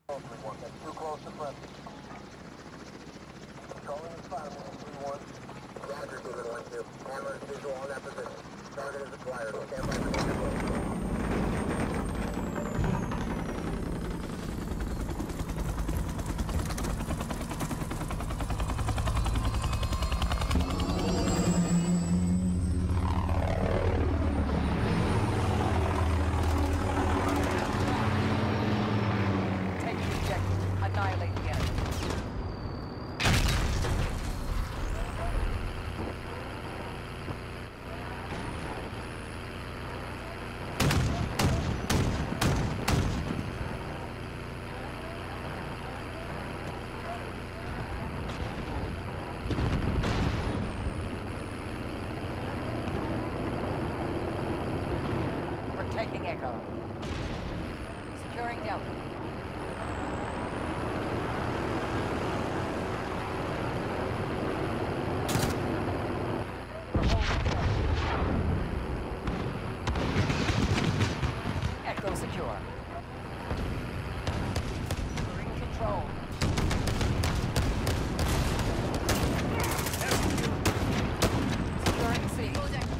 3-1. That's too close to press. Calling in 5-1. 3-1. Roger, 2-1-2. Hammer is visual on that position. Target is acquired. Stand by for control. Taking Echo. Securing Delta. We're holding Echo secure. We're in control. Securing C.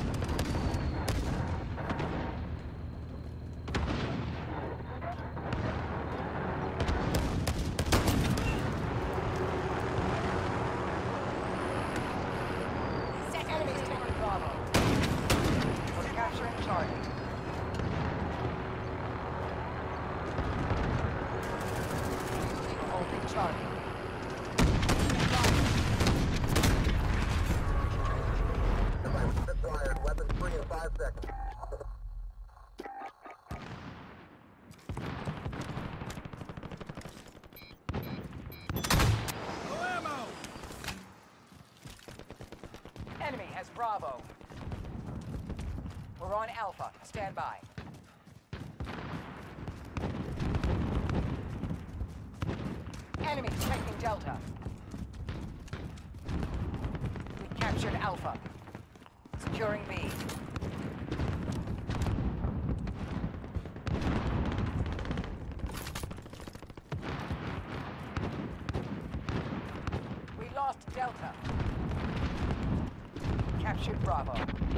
Acquired. Weapons free in 5 seconds. No ammo! Enemy has Bravo. We're on Alpha. Stand by. Enemy taking Delta. We captured Alpha. Securing B. We lost Delta. Captured Bravo.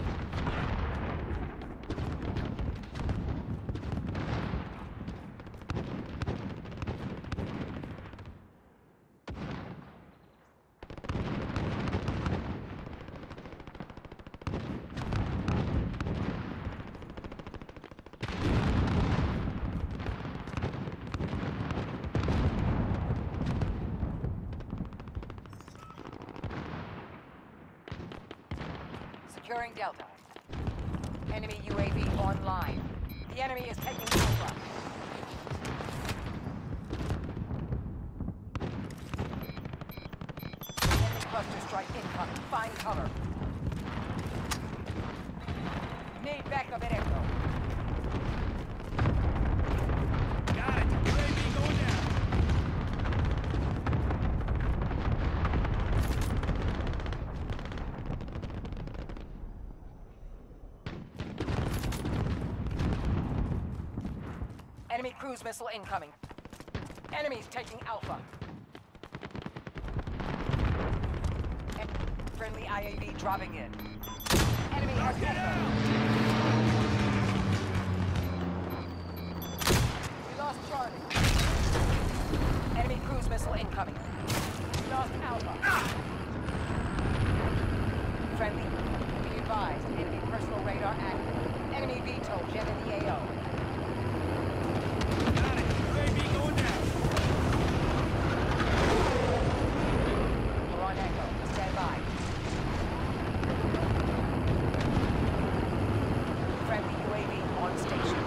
Securing Delta. Enemy UAV online. The enemy is taking Alpha. Enemy cluster strike incoming. Find cover. Need backup at Echo. Got it. UAV going down. Enemy cruise missile incoming. Enemies taking Alpha. Friendly IAV dropping in. Enemy has Echo. We lost Charlie. Enemy cruise missile incoming. We lost Alpha. Friendly. Be advised. Enemy personal radar active. Enemy VTOL jet in the AO. Got it. UAV going down. We're on Echo. Stand by. Friendly UAV on station.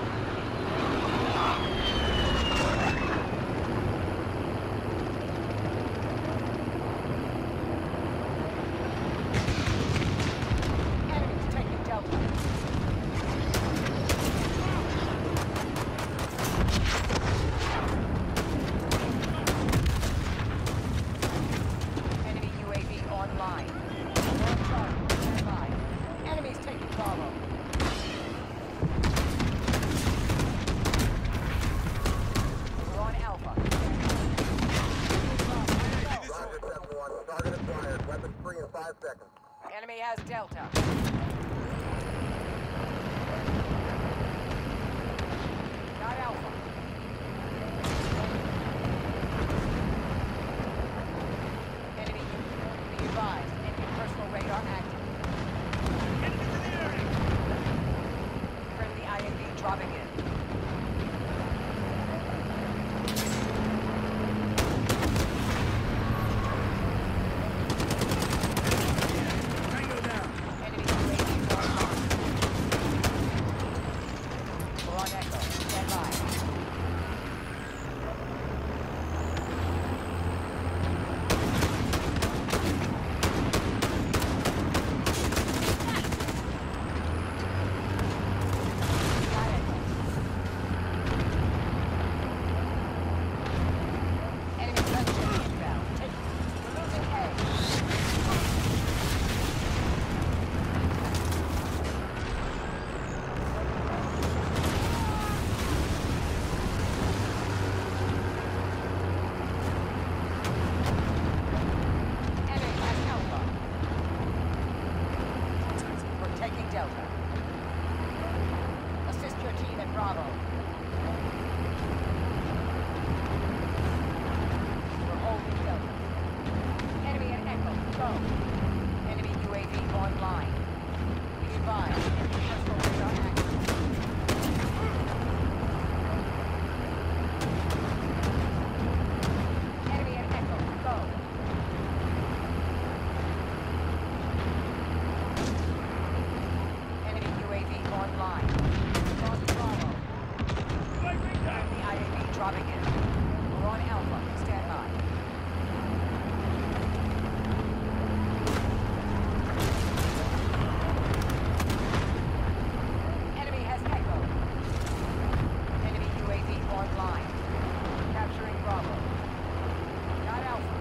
Enemies taking Delta. Delta. Got Alpha. Enemy unit. Be advised. Enemy personal radar active. Get into the area! Friendly IAV dropping in. Tango down. Enemy UAV online. We're on Echo. Stand by. Got Echo. Enemy gunship inbound. We're losing A. Enemy has Alpha. We're taking Delta. Assist your team at Bravo. We're holding Delta. Enemy at Echo. Go. Enemy UAV online. Be advised. Enemy personal radar active. Enemy at Echo. Go. Enemy UAV online. Lost Bravo. Flashing down. Friendly IAV dropping in. We're on Alpha. Stand by. Enemy has Echo. Enemy UAV online. Capturing Bravo. Got Alpha.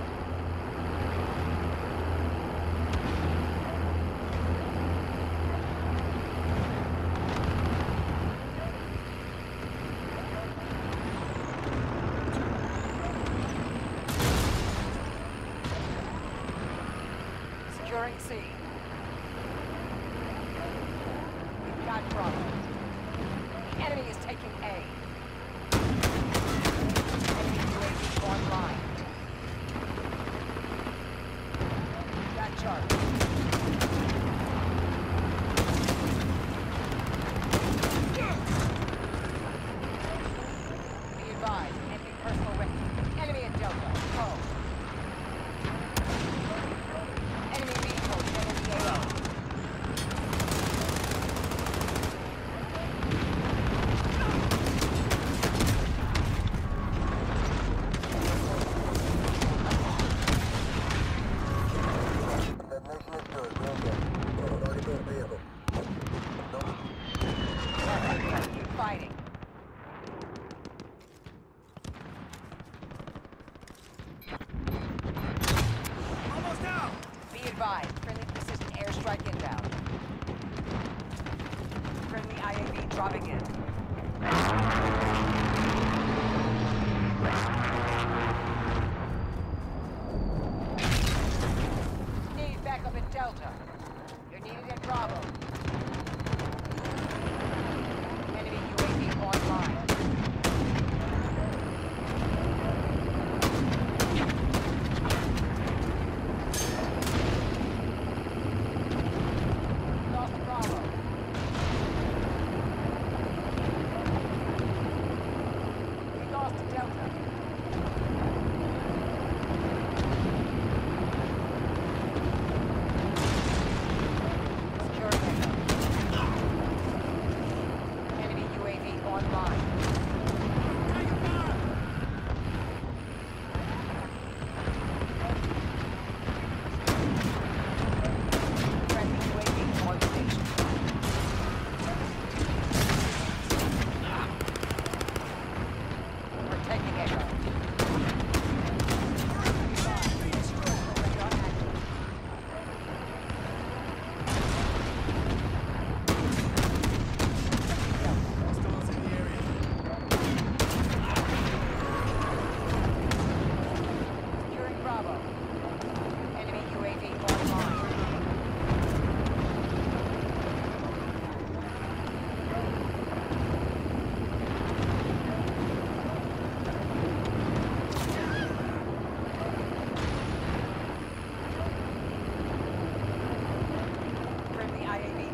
Securing C. We've got Bravo. The enemy is taking A. Enemy UAV online. Got Charlie. Be advised, enemy personal weapon. Enemy at Delta. Go. Enemy vehicle, enemy AO. Detonation is good. Real good. Already built vehicle. Keep fighting. Almost out. Be advised, friendly precision airstrike inbound. Friendly IAV dropping in. Need backup at Delta. You're needed at Bravo. Enemy UAV online. Lost Bravo.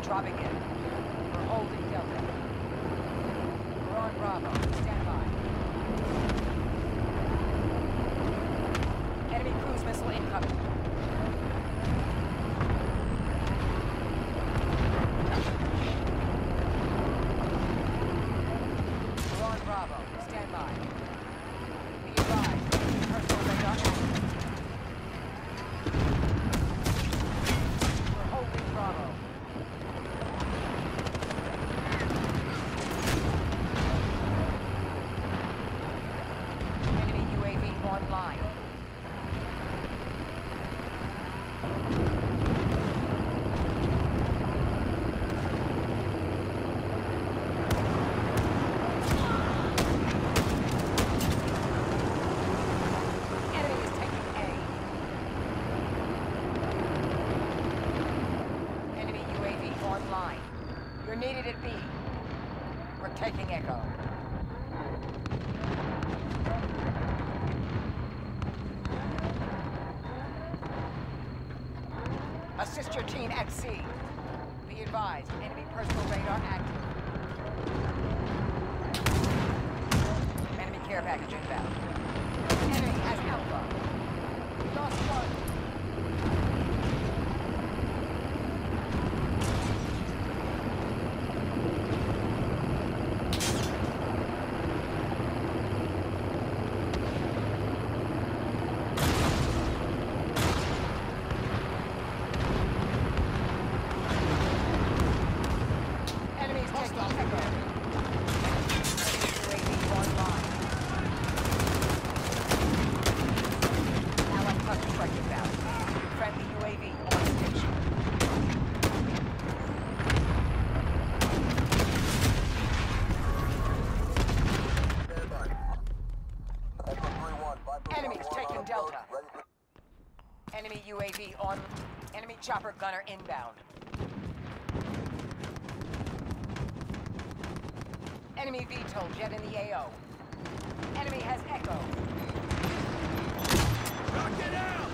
dropping in. We're holding Delta. We're on Bravo. Stand by. Enemy cruise missile incoming. We're on Bravo. Stand by. Be advised. Personal radar active. We're holding Bravo. Enemy UAV online. Enemy is taking A. Enemy UAV online. You're needed at B. We're taking Echo. Assist your team at C. Be advised, enemy personal radar active. Enemy care package inbound. Enemy has Alpha. We lost one. Enemies taking Echo. UAV online. Allied cluster strike inbound. Friendly UAV on station. Stand by. Echo 3-1, 5 Enemies taking Delta. Ready for Enemy UAV on. Enemy chopper gunner inbound. Enemy VTOL jet in the AO. Enemy has Echo. Knock it out!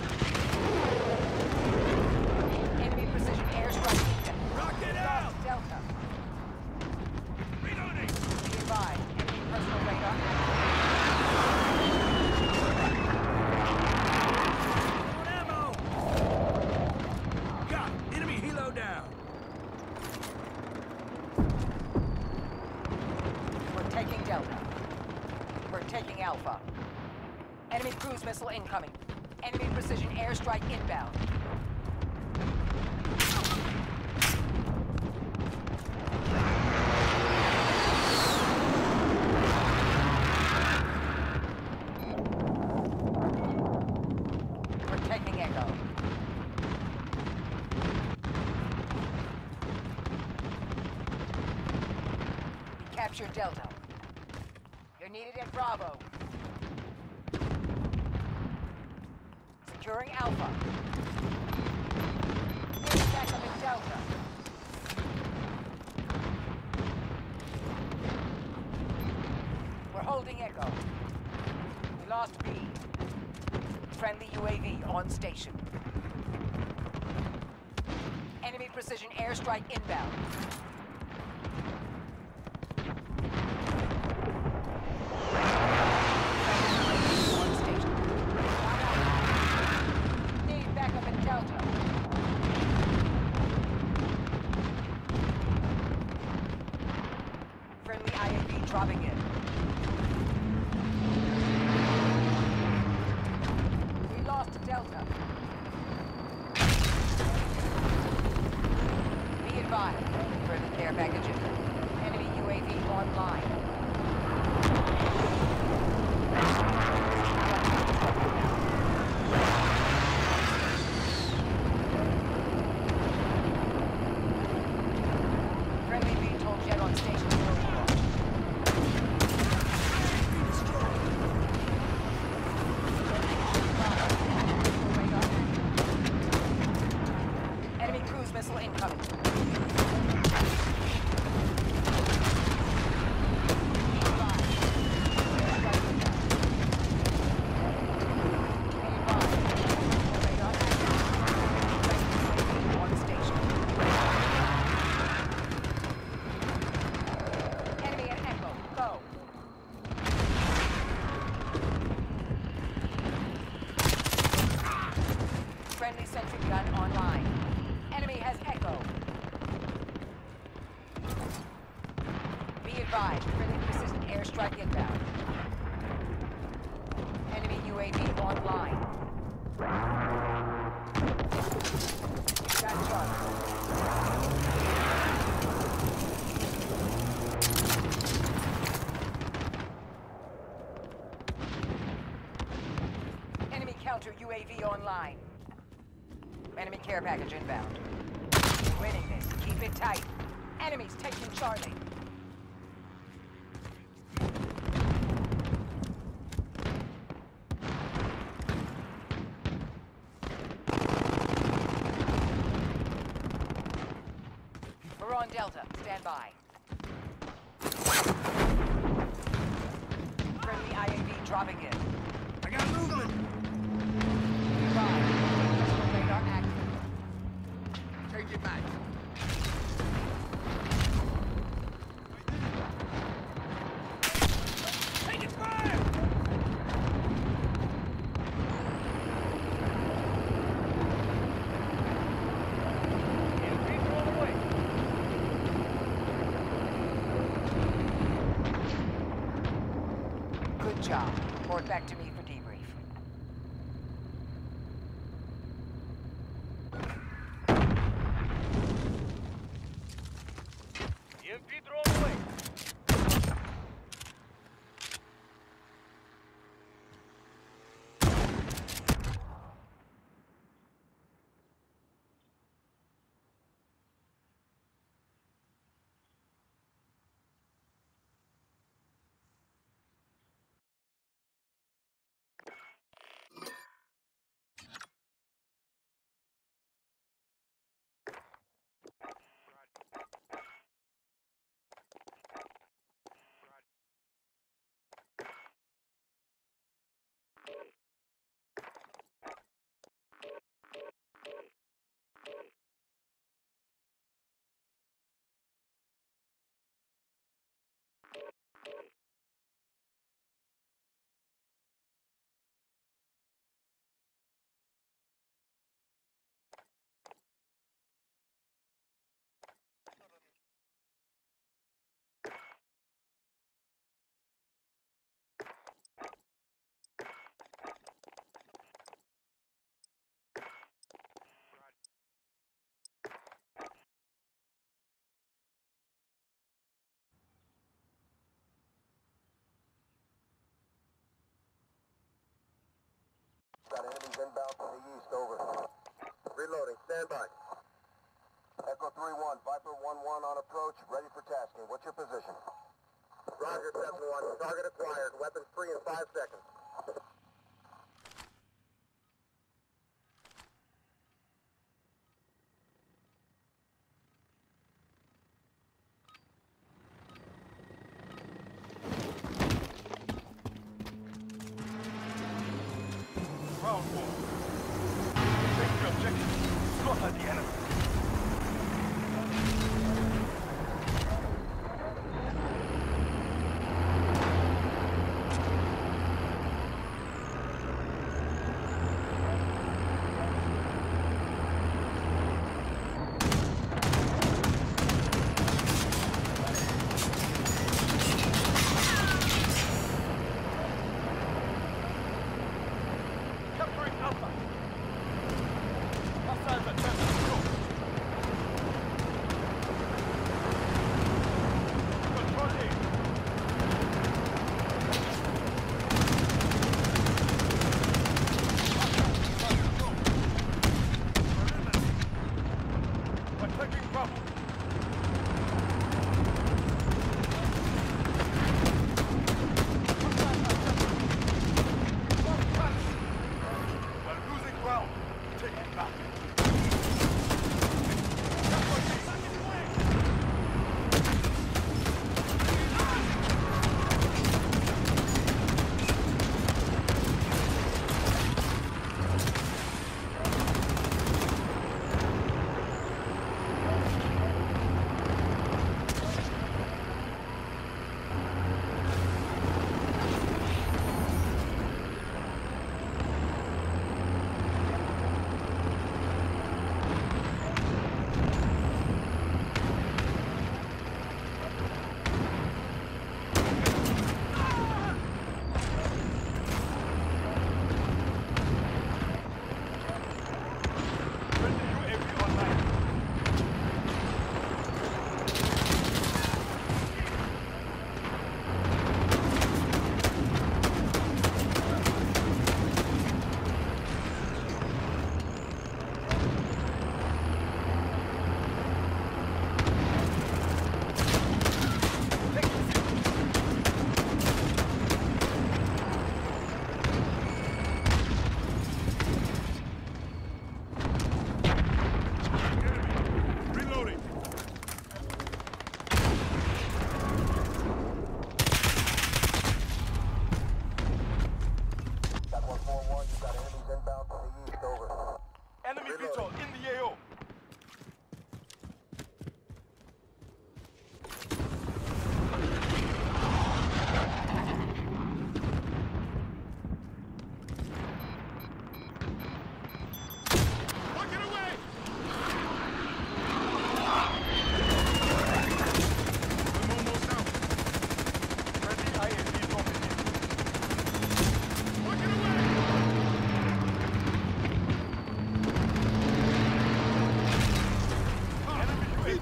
Enemy precision airstrike. Rock it Lost out! Delta. Reloading! Be advised, enemy personal radar active. On ammo! Got enemy helo down! We're taking Delta. We're taking Alpha. Enemy cruise missile incoming. Enemy precision airstrike inbound. We're taking Echo. We captured Delta. You're needed at Bravo. Securing Alpha. Need backup in Delta. We're holding Echo. We lost B. Friendly UAV on station. Enemy precision airstrike inbound. On station. Need backup in Delta. Friendly IAV dropping in. We lost Delta. Be advised, further care packages. Enemy UAV online. Friendly VTOL jet on station. Enemy cruise missile incoming. advised, friendly precision airstrike inbound. Enemy UAV online. Got Charlie. Enemy counter UAV online. Enemy care package inbound. Winning this. Keep it tight. Enemies taking Charlie. We're on Delta. Stand by. Friendly IAV dropping in. I got movement. Goodbye. Personal radar active. Take it back. Taking fire! People on the way. Good job. Report back to me for debrief. EMP drone away. Got enemies inbound from the east, over. Reloading, stand by. Echo 3-1, Viper 1-1 on approach, ready for tasking. What's your position? Roger, 7-1. Target acquired. Weapons free in 5 seconds. Round one. Take your objective. Slaughter the enemy. Capturing Alpha. Hostiles at center. Go. Control A. Attacking Bravo. We're losing ground. Take it back.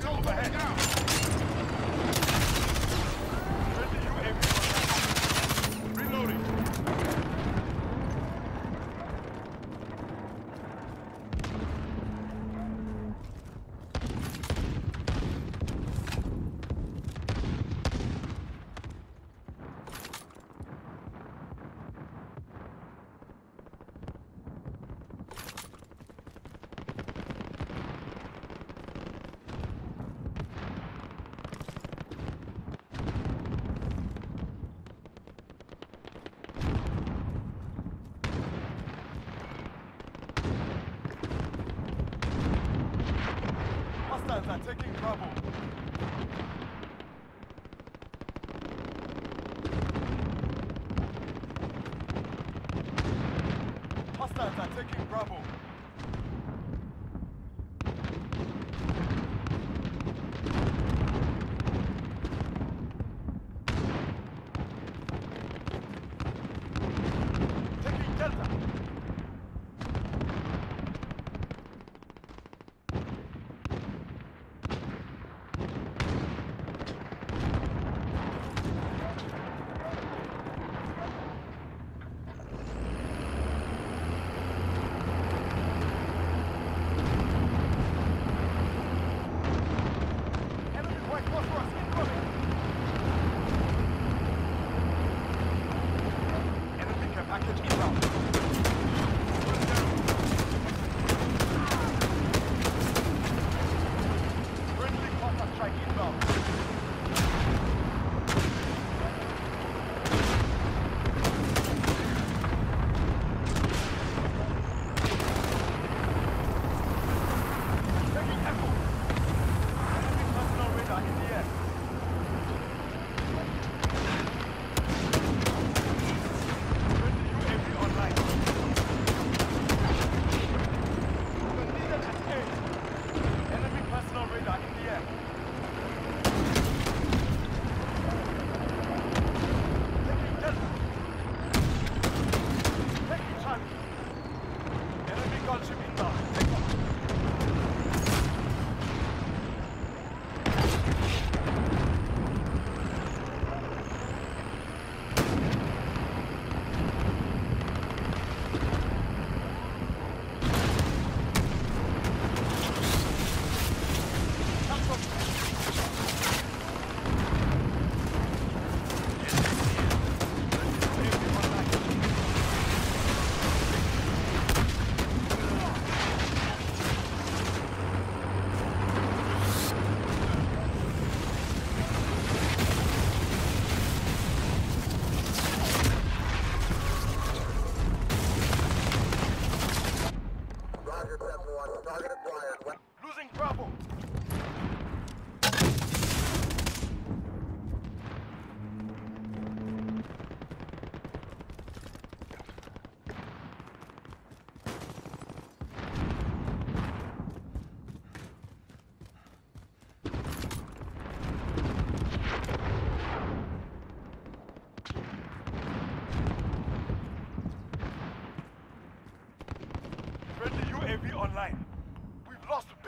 Target overhead. Friendly UAV online. Reloading. Hostiles are taking Bravo. Hostiles are taking Bravo. Taking Delta. Enemy white phosphorus incoming. Enemy care package inbound. Friendly cluster strike inbound. Taking Echo. Enemy personal radar in the air. Friendly UAV online. We're needed at A. Enemy personal radar in the air. Taking Delta. Taking Charlie. Enemy gunship inbound. Take off. Roger, 7-1. Target acquired. Losing Bravo. Friendly UAV online. We've lost B.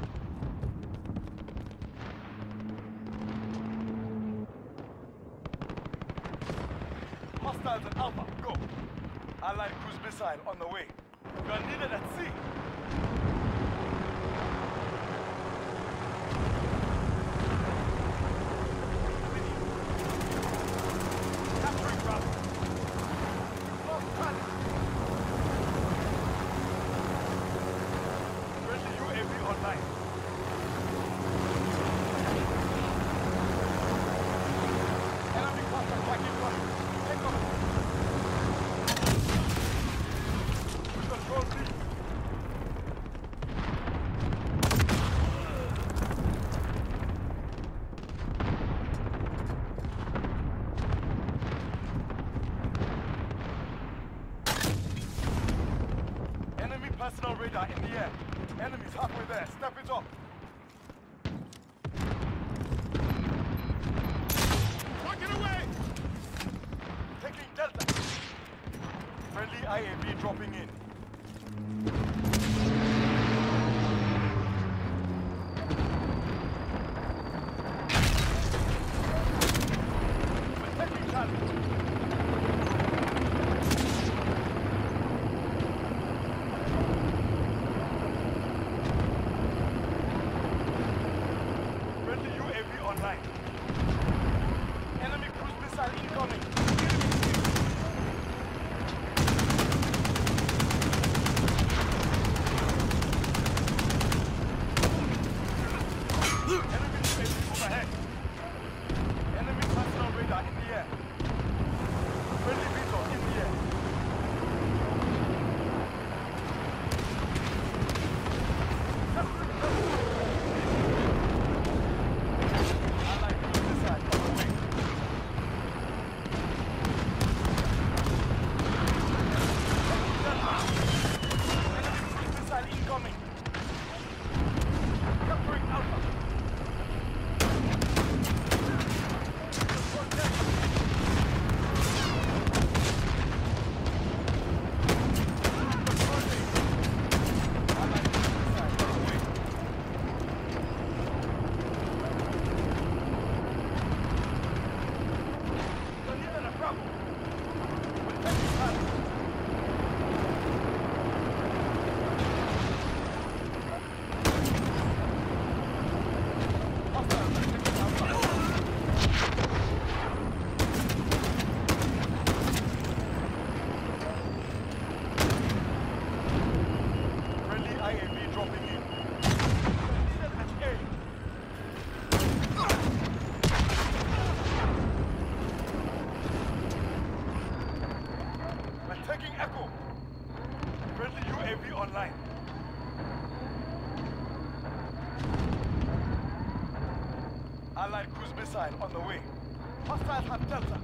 Hostiles at Alpha, go. Allied cruise missile on the way. We are needed at C. Capturing Bravo. We've lost Charlie. Friendly UAV online. Enemy cluster attacking one. Take off. We control B. Enemy personal radar in the air. Enemies halfway there. Step it up. Walking away! Taking Delta. Friendly IAV dropping in. online. Enemy cruise missile incoming. Enemy UAV overhead. Enemy personal radar in the air. Friendly VTOL in the air. Allied cruise missile on the way. Enemy cruise missile incoming. Capturing Alpha. Friendly IAV dropping in. Needed at A. Attacking Echo. Friendly UAV online. Allied cruise missile on the way. Hostiles have Delta.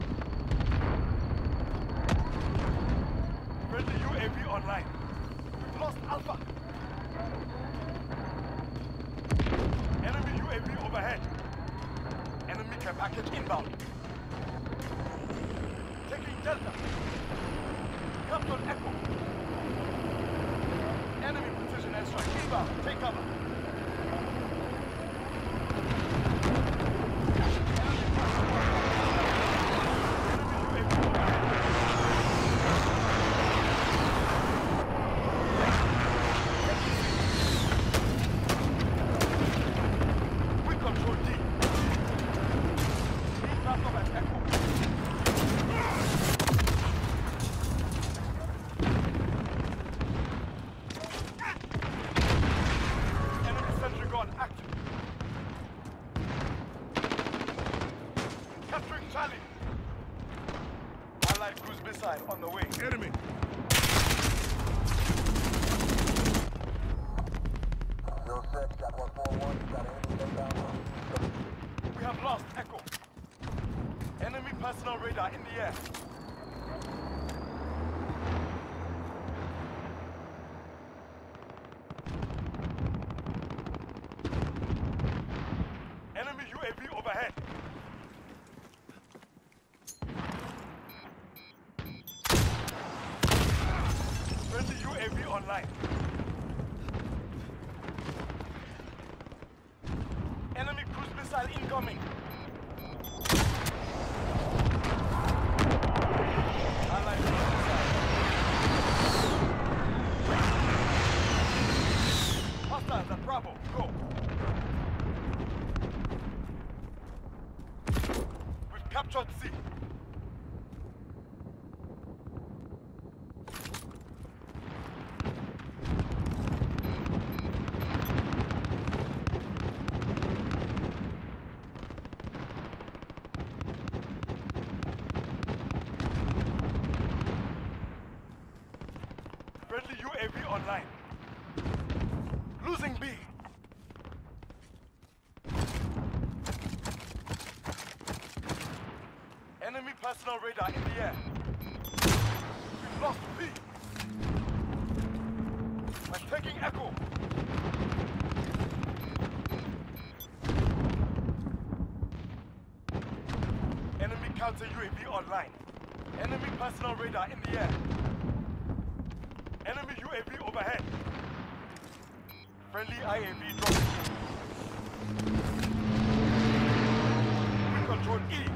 Friendly UAV online. We've lost Alpha. Enemy UAV overhead. Enemy care package inbound. Taking Delta. Captain Echo. Enemy precision airstrike inbound. Take cover. Enemy UAV overhead. We control D. Need backup at Echo. Enemy sentry gun active. Capturing Charlie. Allied cruise missile on the way. Enemy. 06, got 141, you got enemy inbound. We have lost Echo. Enemy personal radar in the air. Enemy UAV overhead. Friendly UAV online. Enemy cruise missile incoming. Allied cruise missile. Hostiles at Bravo. Go. We've captured C. Friendly UAV online. Losing B. Enemy personal radar in the air. We've lost B. We're taking Echo. Enemy counter UAV online. Enemy personal radar in the air. Enemy UAV overhead. Friendly IAV dropping. We control E.